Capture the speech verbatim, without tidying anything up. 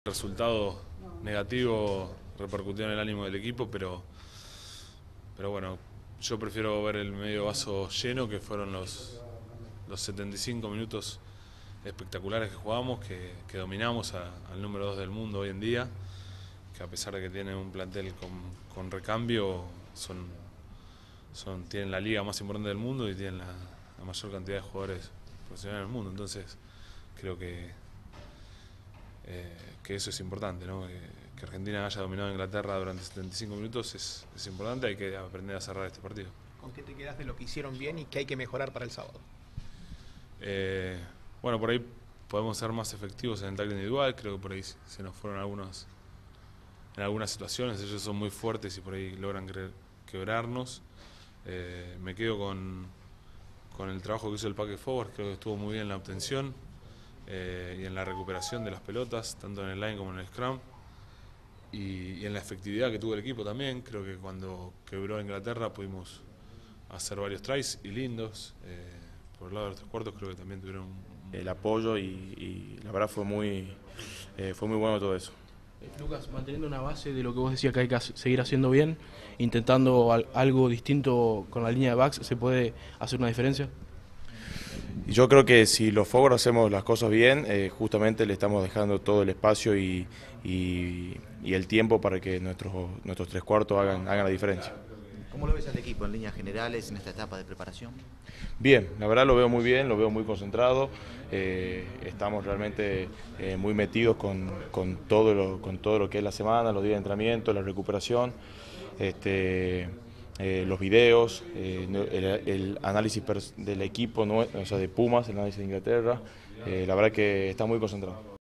El resultado negativo repercutió en el ánimo del equipo, pero, pero bueno, yo prefiero ver el medio vaso lleno, que fueron los, los setenta y cinco minutos espectaculares que jugamos, que, que dominamos a, al número dos del mundo hoy en día, que a pesar de que tienen un plantel con, con recambio, son, son, tienen la liga más importante del mundo y tienen la, la mayor cantidad de jugadores profesionales del mundo. Entonces creo que Eh, que eso es importante, ¿no? que, que Argentina haya dominado a Inglaterra durante setenta y cinco minutos es, es importante, hay que aprender a cerrar este partido. ¿Con qué te quedas de lo que hicieron bien y qué hay que mejorar para el sábado? Eh, bueno, por ahí podemos ser más efectivos en el tackle individual, creo que por ahí se nos fueron algunos, en algunas situaciones, ellos son muy fuertes y por ahí logran quebrarnos. Eh, me quedo con, con el trabajo que hizo el pack forward, creo que estuvo muy bien en la obtención. Eh, y en la recuperación de las pelotas, tanto en el line como en el scrum, y, y en la efectividad que tuvo el equipo también. Creo que cuando quebró a Inglaterra pudimos hacer varios tries y lindos. Eh, por el lado de los tres cuartos creo que también tuvieron un... el apoyo y, y la verdad fue muy, eh, fue muy bueno todo eso. Lucas, manteniendo una base de lo que vos decías que hay que seguir haciendo bien, intentando al, algo distinto con la línea de backs, ¿se puede hacer una diferencia? Y yo creo que si los forward hacemos las cosas bien, eh, justamente le estamos dejando todo el espacio y, y, y el tiempo para que nuestros, nuestros tres cuartos hagan, hagan la diferencia. ¿Cómo lo ves al equipo en líneas generales en esta etapa de preparación? Bien, la verdad lo veo muy bien, lo veo muy concentrado, eh, estamos realmente eh, muy metidos con, con, todo lo, con todo lo que es la semana, los días de entrenamiento, la recuperación, este, eh, los videos, eh, el, el análisis del equipo, ¿no? O sea, de Pumas, el análisis de Inglaterra, eh, la verdad que está muy concentrado.